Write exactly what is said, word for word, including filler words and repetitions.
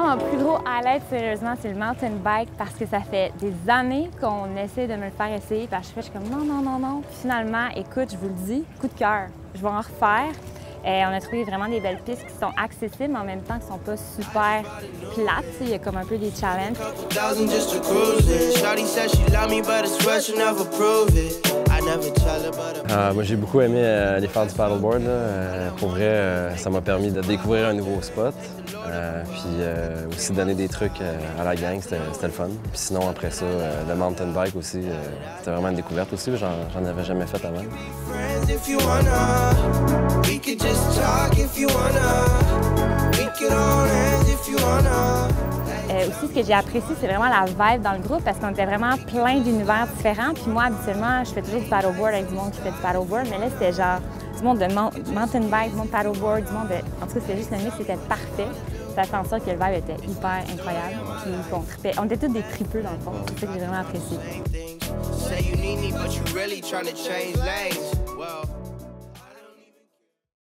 mon plus gros highlight, sérieusement, c'est le mountain bike parce que ça fait des années qu'on essaie de me le faire essayer. Puis à chaque fois, je suis comme non, non, non, non. Puis finalement, écoute, je vous le dis, coup de cœur. Je vais en refaire. Et on a trouvé vraiment des belles pistes qui sont accessibles, mais en même temps qui ne sont pas super plates. Il y a comme un peu des challenges. Euh, moi, j'ai beaucoup aimé euh, aller faire du paddleboard. Là. Euh, pour vrai, euh, ça m'a permis de découvrir un nouveau spot. Euh, puis euh, aussi donner des trucs euh, à la gang, c'était le fun. Puis sinon, après ça, euh, le mountain bike aussi, euh, c'était vraiment une découverte aussi. J'en avais jamais fait avant. Euh, aussi, ce que j'ai apprécié, c'est vraiment la vibe dans le groupe parce qu'on était vraiment plein d'univers différents. Puis moi, habituellement, je fais toujours du paddleboard avec du monde qui fait du paddleboard, mais là, c'était genre du monde de mountain bike, du monde paddleboard, du monde de... En tout cas, c'était juste le mix, c'était parfait. Ça fait en sorte que le vibe était hyper incroyable. Puis on tripait. On était tous des tripeux dans le fond. C'est ça que j'ai vraiment apprécié.